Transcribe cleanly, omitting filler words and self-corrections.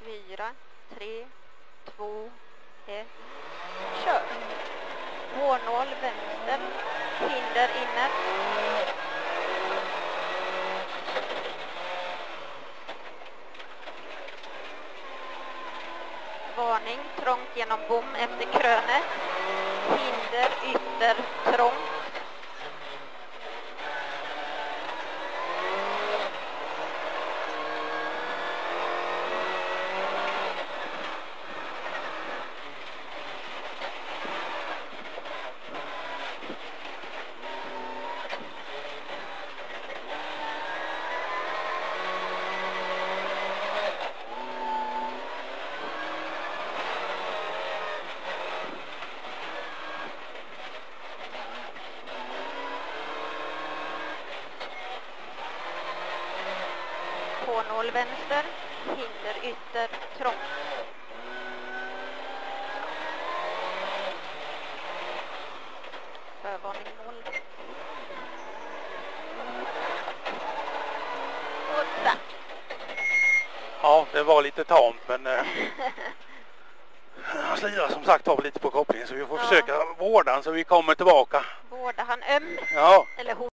4, 3, 2, 1. Kör. H0 vänster. Hinder inne. Varning, trångt genom bom efter krönet. Hinder ytter trångt. H0 vänster, hinder ytter trångt. Förvarning 0. Och där. Ja, det var lite tamt, men han slirar som sagt av lite på kopplingen, så vi får försöka vårda han så vi kommer tillbaka. Vårdar han öm? Ja. Eller